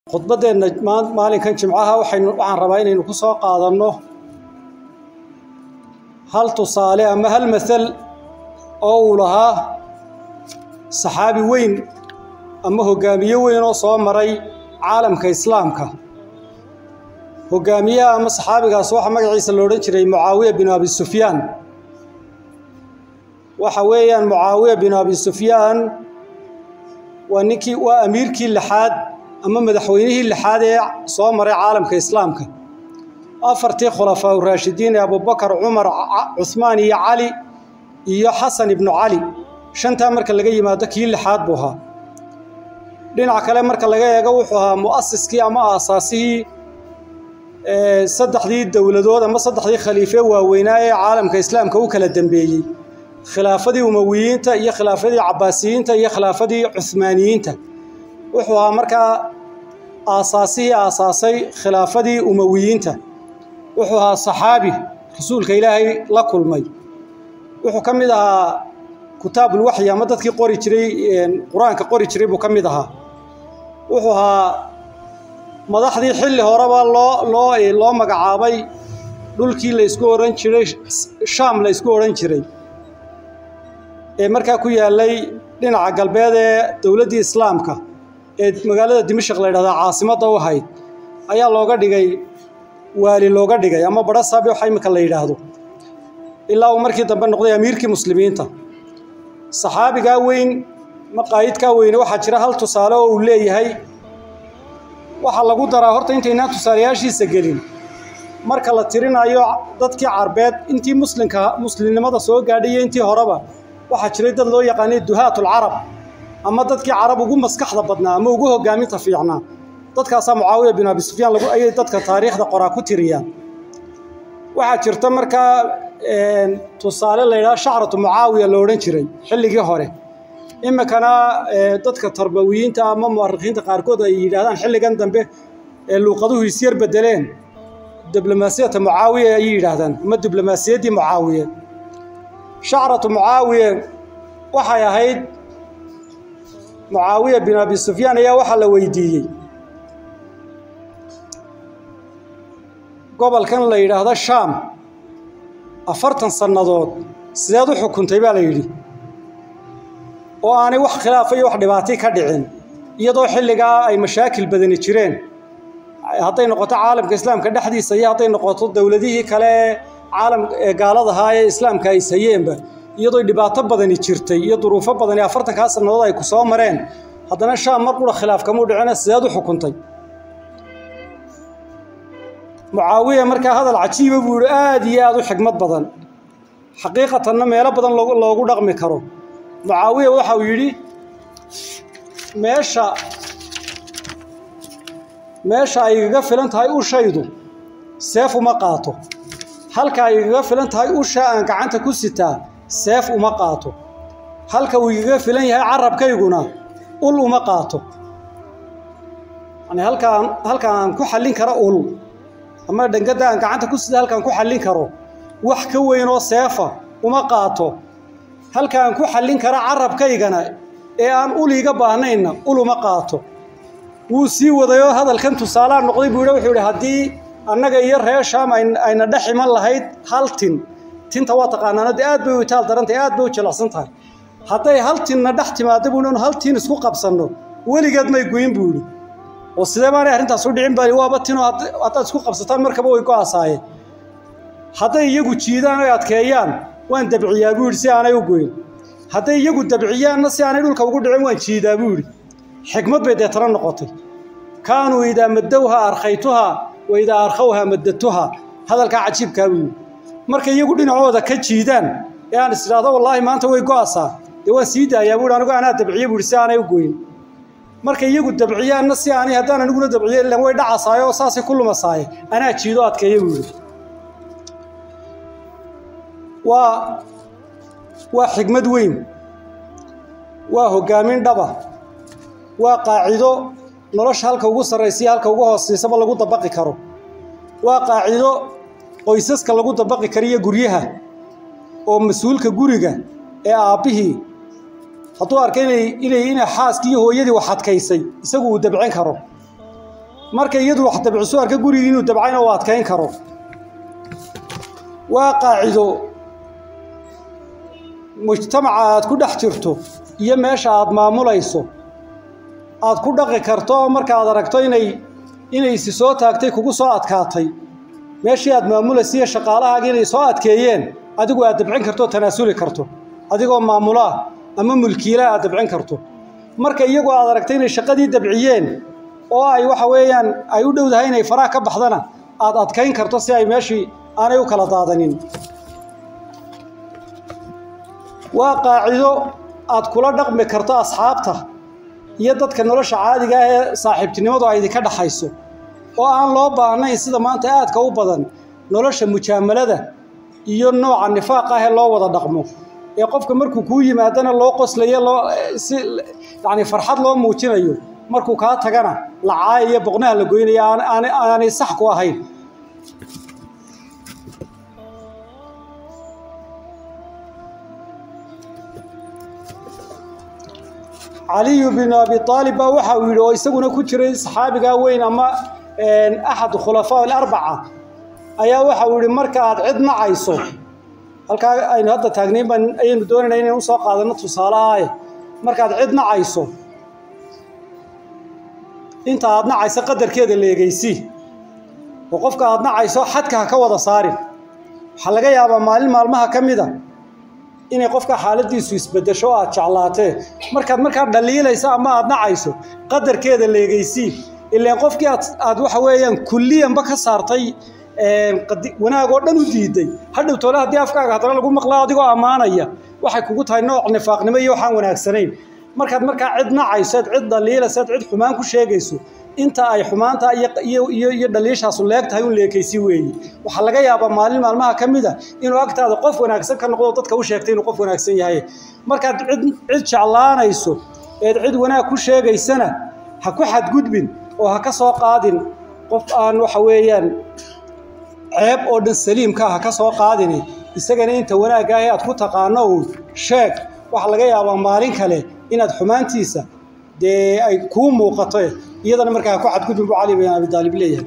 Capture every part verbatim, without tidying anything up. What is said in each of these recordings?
khudbadeena maalinkan jimcaha waxaan waxaan rabaa inaynu ku soo qaadano hal tusaale ama hal masal oo uu lahaa saxaabi weyn ama hogaamiye weyn oo soo maray caalamka islaamka hogaamiyaha ama saxaabigaas waxa magaciisa loo oran jiray Muawiya bin Abi Sufyan waxa weeyaan Muawiya bin Abi Sufyan waa ninkii waa amiirkii lixaad ama madaxweynihii lixaad ee soo maray caalamka islaamka afartii khulafaa raashidiin Abu Bakar Umar Uthman iyo Ali iyo Hassan ibn Ali shanta marka laga yimaado kii lixaad buu ahaa dhinaca kale marka laga eego wuxuu ahaa muassiskii ama aasaasihii ee saddexdii dawladood ama saddexdii khaliifo waaweynaa ee caalamka islaamka u kala dambeeyay khilaafadii umawiyiinta iyo khilaafadii cabbaasiyiinta iyo khilaafadii Uthmaaniyiinta wuxuu ahaa markaa aasaasihii aasaasay khilaafadii umawiyiinta wuxuu ahaa saxaabi rasuulka ilaahay la kulmay wuxuu ka mid ahaa kitaabul wahyi ama dadkii qori jiray quraanka qori jiray buu ka mid ahaa wuxuu ahaa madaxdii xilli horeba loo loo loo magacaabay dhulkii la isku oran jiray Shaam la isku oran jiray ee markaa ku yaalay dhinaca galbeed ee dawladda islaamka ee magaalada Dimashq la yiraahdo caasimada u ahayd ayaa looga dhigay waali looga dhigay ama barasaab waxa imika la yiraahdo ilaa uu markii dambe noqday amiirkii muslimiinta saxaabiga weyn maqaayidka weyn waxa jira hal tusaale oo uu leeyahay waxa lagu daraa horta intaynaa tusaalayaashiisa gelin marka la tirinayo dadkii carbeed intii muslimka muslimnimada soo gaadhay intii horeba waxa jiray dad loo yaqaanay duhaatul arab ama dadkii carab ugu maskaxda badnaa ama ugu hogaaminta fiicnaa dadkaas Muawiya bin Abi Sufyan lagu ayay dadka taariikhda qoraa ku tiriyaan waxa jirta marka ee tusaale leeyahay shacratu Muawiya loo oran jiray xilligii hore imikana dadka tarbawiyiinta ama muarriqiinta qaarkood ay yiraahdaan xilligan dambe ee luqaduhu isir bedeleen diblomaasiyadda Muawiya ay yiraahdaan ama diblomaasiyadii Muawiya shacratu Muawiya waxay ahayd Muawiya bin Abi Sufyan ayaa waxa la weydiiyay gobolkan la yiraahdo Shaam afartan sanadood sideed u xukuntay baa la yiri oo aanay wax khilaaf iyo wax dhibaato ka dhicin iyadoo xilliga ay mashaakil badan jireen haday noqoto caalamka islaamka dhaxdiisa iyo haday noqoto dawladihii kale caalam gaalada ee islaamka ay sayeenba iyadoo dhibaato badan jirtay iyo duruufo badan ee afartan ka sanadood ay ku soo mareen haddana Shaam mar qura khilaaf kama dhicina sideed u xukuntay Muawiya marka hadal cajiib buu aad iyo aad u xigmad badan xaqiiqatan meelo badan loogu dhaqmi karo Muawiya waxa uu yiri meesha meesha ay iga filan tahay u shaydu seef uma qaato halka ay iga filan tahay u shaan gacanta ku sitaa seef uma qaato halka uu iga filan yahay carabkayguna ul uma qaato ani halka halka aan ku xallin karo ul ama dhangada aan gacanta ku sidaa halka aan ku xallin karo wax ka weyn oo seefa uma qaato halka aan ku xallin karo carabkaygana ee aan ul iga baahnayna ul uma qaato wuu sii wadayo hadalkan tusaale noqday buu wuxuu yiri hadii annaga iyo reer Shaam ayna dhaximan lahayd hal tin tinta waa taqaanaanad aad bay u taal darantay aad bay u jilicsan tahay haday hal tinna dhax timaado buu hal tin isku qabsano waligeed may goyn buu yiri oo sidee baan arrintaas u dhicin bari waaba tino hada isku qabsataan markaba way ku aasaayeen haday iyagu jiidaan ay adkeeyaan waan dabciyaa buu yiri si aanay u goyn haday iyagu dabciyaanna si aanay dhulka ugu dhicin waan jiidaa buu yiri xigmad bay deetana noqotay kaanu ida madawha arkhaytuha wa ida arkhawha madatuha hadalka cajiibka buu marka iyagu dhinacooda ka jiidaan ee aan israado wallahi maanta way go'aasa ee waan sii daayaa buu anigu ana dabciye buu si aanay u goyn marka iyagu dabciyaanna si aanay hadaan aniguna dabciye ilaa way dhacasaayo saasi ku lumasaayo ana jiido adkeeyo buu waa waa xigmad weyn waa hogaamin dhaba waa qaacido nolosha halka ugu sarreeyay halka ugu hooseysaba lagu dabaqi karo waa qaacido qoysaska lagu dabaqi kariyo guryaha oo mas'uulka guriga ee aabihii hadduu arkay inay inay xaaskii hooyadii wax adkaysay isagu uu dabcin karo marka iyadu wax dabciso arka guriga inuu dabcayna waa adkayn karo waa qaacido mujtamaca aad ku dhex jirto iyo meesha aad maamulayso aad ku dhaqi karto marka aad aragto inay inay si soo taagtay kugu soo adkaatay meeshii aad maamulaysiyo shaqaalahaaga inay soo adkeeyeen adigu aad dabcin karto tanaasuli karto adigoo maamulaa ama mulkiila aad dabcin karto marka iyagu aad aragtay inay shaqadii dabciyeen oo ay waxa weeyaan ay u dhowdahay inay faraha ka baxdana aad adkayn karto si ay meeshii aanay u kala daadanin waa qaacido aad kula dhaqmi karto asxaabta iyo dadka nolosha caadiga ah ee saaxiibtinimadu ay idinka dhaxayso oo aan loo baahnayn sida maanta aadka u badan nolosha mujaamalada iyo nooca nifaaqa ah ee loo wada dhaqmo ee qofka markuu kuu yimaadana loo qoslayo loo si yacni farxad loo muujinayo markuu kaa tagana lacaay iyo boqnaha la goynayo aan aanay sax ku ahayn علي بن أبي طالب وحاول ويسقون كتير صحابي وين أما أحد الخلفاء الأربعة أيا وحاول مركز عدنا عيسو هلك أين هذا تقريبا أين بدون أين نوصق هذا نطف صلاة مركز عدنا عيسو أنت عدنا عيسو قدر كذا اللي جيسي وقفك عدنا عيسو حدك هكذا صارم حلقة يا أبا مال مال ما كم ده إني قفك حالتي isbedesho aad jeclaatay markaad markaad dhaliilayso ama aad nacayso qadarkeeda leegaysi ilaa qofkii aad aad waxa weeyaan kulliyan ba ka saartay ee wanaag oo dhan u diiday hadhow toole hadii afkaaga hadana lagu maqlaa adigoo amaanaya waxay kugu tahay nooc nifaaqnimo iyo waxaan wanaagsanayn markaad markaa cid nacayso cid dhaliilayso cid xumaan ku sheegayso inta ay xumaanta iyo iyo iyo dhaliishaas u leegtahay uu leekaysi weeyii waxa laga yaabaa maalin maalmaha kamida inuu agtaada qof wanaagsan ka noqdo dadka u sheegtay inuu qof wanaagsan yahay markaad cid cid jeclaanayso ee cid wanaag ku sheegaysana ha ku xad gudbin oo ha ka soo qaadin qof aan waxa weeyaan ceeb oo dhan saliimka ha ka soo qaadin isagana inta wanaaga ah aad ku taqaano uu sheeg waxa laga yaabaa maalin kale inaad xumaantiisa dee ay ku muuqato iyadana markaa ku xad gudbin Ali bin Abi Talib leeyahay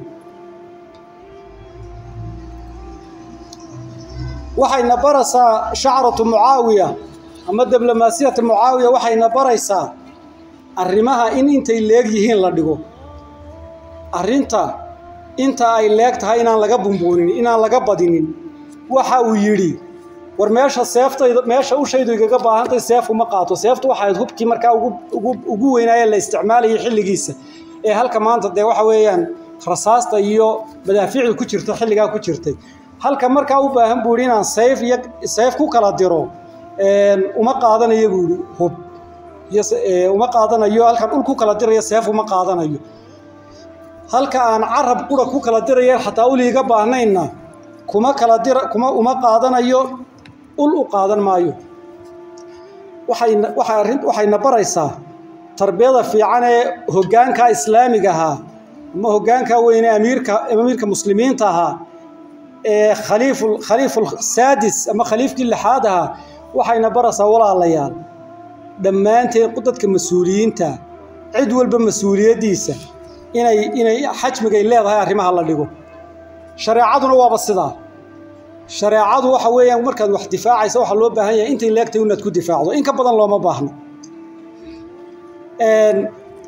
waxayna baraysaa shacratu Muawiya ama diblomaasiyada Muawiya waxayna baraysaa arrimaha in intay leeg yihiin la dhigo arrinta inta ay leeg tahay inaan laga bumboonin inaan laga badinin waxa uu yiri war meesha seeftayda meesha u shaydu igaga baahantay seef uma qaato seeftu waxa ay hubkii markaa ugu ugu weynaaye la isticmaalay xilligiisa ee halka maanta de waxa weeyaan rasaasta iyo madaafiicdu ku jirto xilliga ku jirtay halka markaa u baahan buuri inaan seef iyo seef ku kala diro ee uma qaadanayo buuri hub iyo uma qaadanayo halka dhul ku kala dirayo seef uma qaadanayo halka aan carab qura ku kala dirayo xataa u liiga baahnayna kuma kala dira kuma uma qaadanayo ul u qaadan maayo waxay waxay waxayna baraysaa tarbiyada fiican ee hoggaanka islaamiga ah ama hoggaanka weyn ee amiirka amiirka muslimiinta ah ee khaliiful khaliiful sadis ama khaliifkii lixaad ah waxayna baraysaa walaalayaal dhammaanteen dadka mas'uuliyiinta cid walba mas'uuliyadiisa inay inay xajmiga leedahay arrimaha la dhigo shariicaduna waa basida shariicadu waxa weeyaan markaad wax difaacayso waxa loo baahan yahay intay leegtay inaad ku difaacdo in ka badan looma baahno een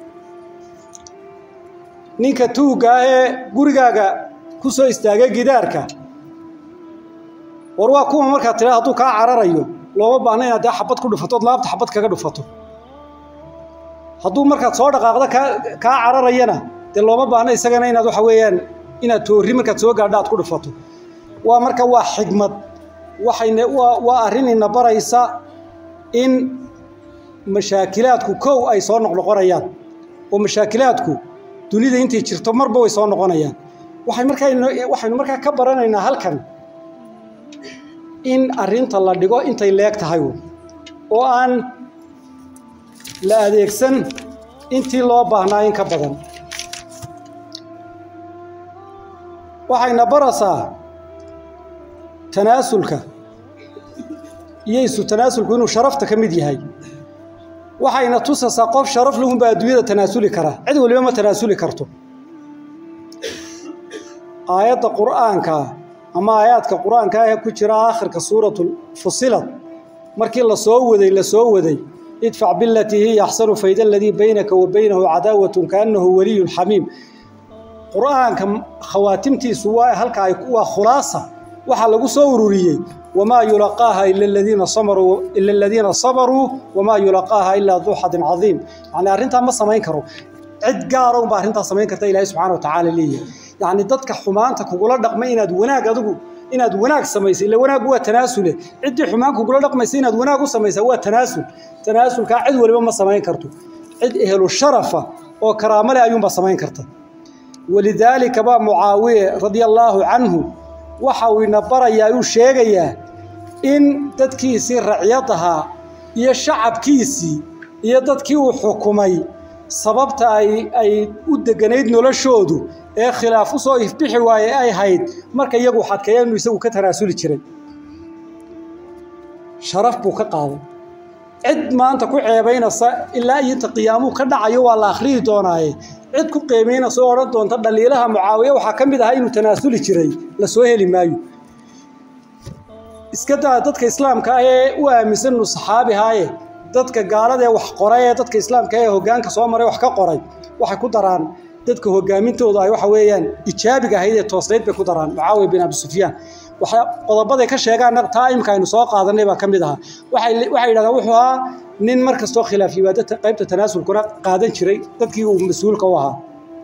ninka tuuga ee gurigaaga ku soo istaagay gidaarka war waa kuwa marka tiraahdo haduu ka cararayo looma baahna inaad xabad ku dhufato laabta xabad kaga dhufato haduu marka soo dhaqaaqda ka ka cararayana de looma baahna isagana inaad waxa weeyaan inaad toori marka soo gaadho aad ku dhufato waa marka waa xigmad waxayna waa arrin ina baraysa in mashaakilaadku kow ay soo noqnoqonayaan oo mashaakilaadku dunida intii jirto marba way soo noqonayaan waxay markaa waxaynu markaa ka baranaynaa halkan in arrinta la dhigo intay leeg tahay oo aan la adeegsan intii loo baahnaa in ka badan waxayna baraysaa tanaasulka iyo isu tanaasulku inuu sharafta ka mid yahay waxayna tusaysaa qof sharaf leh baa adduunyada tanaasuli kara cid waliba ma tanaasuli karto آيات القرآن كا أما آيات القرآن كا كجرا آخر كسورة فصلت مركي الله سوودي الله سوودي ادفع بالتي هي أحسن فإذا الذي بينك وبينه عداوة كأنه ولي حميم قرآن كم خواتمتي سواء هل كايكوا خلاصة وحلقوا سوروريين وما يلقاها إلا الذين صبروا إلا الذين صبروا وما يلقاها إلا ذو حظ عظيم يعني أرنتها ما سمين كرو عد قارو بارنتها سمين كرتا إلهي سبحانه وتعالى ليه يعني ضدك حمانتك وقول لك ما إناد وناق أدقو إناد وناق سميس إلا وناق هو تناسل عد حمانك وقول لك ما إناد وناق سميس هو تناسل تناسل كعد ولا ما سمين كرتو عد أهل الشرفة وكرامة لا يوم بسمين كرتا ولذلك با معاوية رضي الله عنه وحاول نبرا يا شيغيا إن تدكيسي رعيتها يا شعب كيسي يا تدكي وحكومي سببت أي أي ودجنيد نولشودو إيه خلاف صو يفتح واي أي هيد مركا يجو حد كيانو يسوي كتراسول تشري شرف بوك قاضي عد ما أنت كو عيبين الصا إلا يتقيامو كذا عيو على آخره دوناي عد كو قيمين صورة دون تدليلها معاوية وحكم بده هاي تناسل تشري لسويه لمايو إسكتا دتك إسلام كأي ومثل الصحابي هاي دتك قارده وح قرية دتك إسلام كأي هو جان كصومري وح كقري وح كدران دتك هو جامين توضع وحويان إتشابك هيدا توصلت بكدران معاوية بن أبي سفيان وح قضبضة كشيء نق تايم كانوا ساق هذا اللي بكم بده وحي وحي لنا وحها نين مركز تو خلافي بدت قيمة التناسل كنا قادن شري دتك هو مسؤول كوها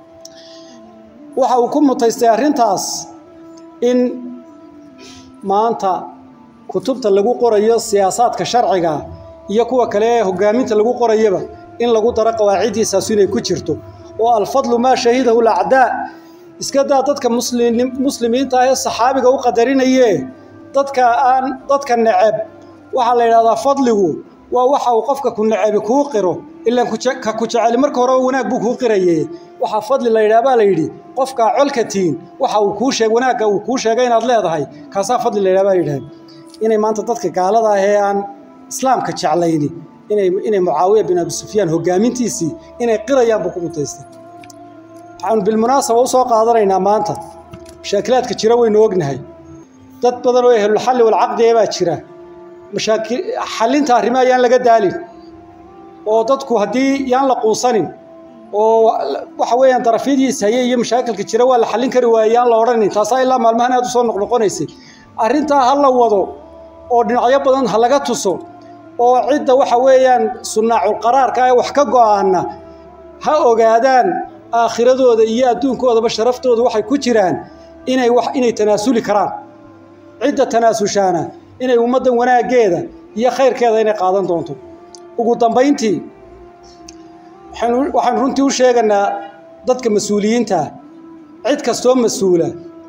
وح وكم متيستيرين تاس إن ما أنت كتبت لجو قرية سياسات كشرعية يكوا كلاه هجامين لجو قرية إن لجو ترى قواعد أساسية كشرته والفضل ما شهده الأعداء إسكدا ضدك مسلم مسلمين تاي الصحابة جو قدرين إياه ضدك أن ضدك النعب وحلا هذا فضله ووحى وقفك كن نعب كوقره إلا كوتش كوتش على مركه هناك بوك قريه وحى فضل الله يرابا ليدي قفك علكتين وحى وكوش هناك وكوش جاين الله هاي كاسا فضل الله يرابا يدهن إني ما أنت ضدك قال هذا هي عن إسلام كتش عليني إني إني معاوية بن أبي سفيان هو جامين تيسي إني قرية بكم تيسي عن بالمناسبة وسوق قادرين ما أنت مشاكلات كتيرة وينوجنهاي تتبدل ويه الحل والعقد يبقى كتيرة مشاكل حلين تهرما يان لقى دالي وضدكو هدي يان لقوصنين وحويان طرفيدي سهية مشاكل كتيرة ولا حلين كروايان لورني تصايل لا مال مهنة تصون نقنقونيسي أرنتا هلا وضو ودنيا بدن هلا جتصو وعدة وحويان صناع القرار كاي وحكجوا عنا هؤلاء آخرتooda iyo adduunkooda sharaftooda waxay ku jiraan inay wax inay tanaasuli karaan cid tanaasushaana inay ummadan wanaageeda iyo khayrkeeda inay qaadan doonto ugu dambeyntii waxaan waxaan runtii u sheeganaa dadka mas'uuliyiinta cid kastoo mas'uula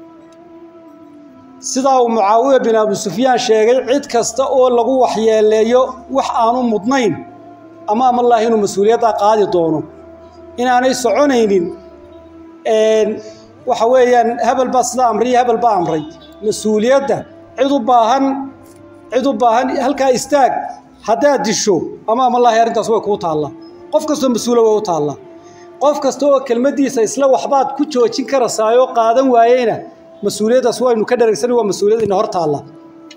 sida uu Muawiya bin Abi Sufyaan sheegay cid kasta oo lagu waxyeeleeyo wax aanu mudnayn ama ama Allah inuu mas'uuliyadda qaadi doono إن أنا يسعنينين إن وحويان هبل بس لا أمري هبل بأمري مسؤولية ده عضو باهن عضو باهن هل كايستاج هذا الشو أمام الله يرد أسوأ قوت الله قف كستو مسؤول وقوت الله قف كستو كلمة دي سيسلا وحبات كتشو وشينكر سايو قادم وعينا مسؤولية أسوأ إنه كدر يسلوا مسؤولية إنه هرت الله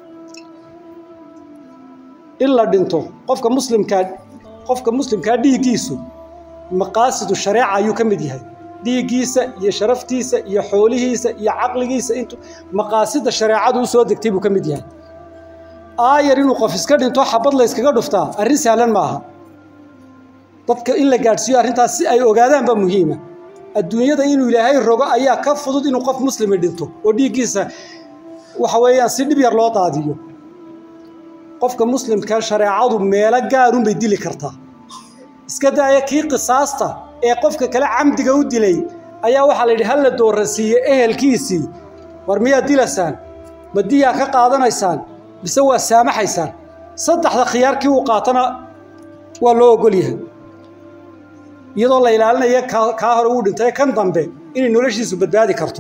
إلا دينتو قف كمسلم كاد قف كمسلم كاد يجيسو مقاصد الشريعة يكمديها دي جيسة يا شرفتيسة يا حوليسة يا عقليسة أنتو مقاصد الشريعة دو سود كتبوا كمديها آه يرينو قفز كرد أنتو حبض لا يسكجر دفتا الرسالة معها ضدك إلا جالسيا أنت أي أوجادان بمهمة الدنيا ده إنه إلهي الرجاء أيها كف ضد إنه قف مسلم دينتو ودي جيسة وحويان سيد بيرلاط عاديو قف كمسلم كان شريعة ميلا جارون بيدلي كرتا إسكدا يكي قصاصته إيه قفك كلا عمد جود لي أيها وحلا لهلا دور رسية إيه الكيسي ورمية دلسان بديها كقاضنا إنسان بسوى السامح إنسان صدق هذا خيارك وقاطنا والله قوليها يضل إلى أن يك كهرود أنت كم ضمبه إني نورشي سبدادي كرتو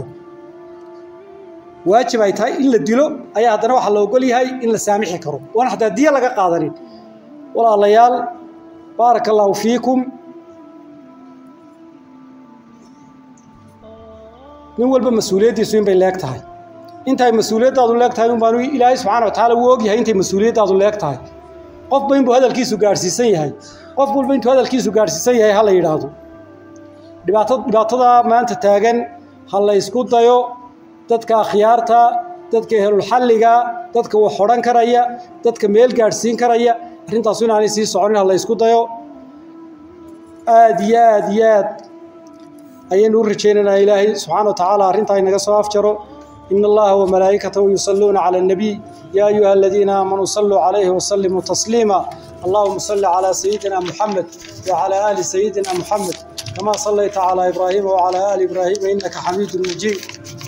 واجب هاي إلا ديلو أيها هذا نوح الله قولي هاي إلا سامح كرو وأنا حتى ديا لقى قادرين والله ليال بارك الله فيكم nin walba mas'uuliyadiisu in bay leegtahay intay mas'uuliyadaadu leegtahay un baanu Ilaahay subxaanahu wa ta'aala uu og yahay intay mas'uuliyadaadu leegtahay qof bayn buu hadalkiisu gaarsiisan yahay qof walba intuu hadalkiisu gaarsiisan yahay hal yiraahdo dhibaatada dhibaatada maanta taagan hal la isku dayo dadka akhyaarta dadka ehelul xalliga dadka wax xoran karaya dadka meel gaarsiin karaya arintaas inaanay sii soconin hal la isku dayo aad iyo aad iyo aad ayaynu rajaynaynaa Ilaahay subxaanahu wa ta'aala arintaa inaga soo afjaro إن الله وملائكته يصلون على النبي يا أيها الذين آمنوا صلوا عليه وسلموا تسليما اللهم صل على سيدنا محمد وعلى آل سيدنا محمد كما صليت على إبراهيم وعلى آل إبراهيم إنك حميد مجيد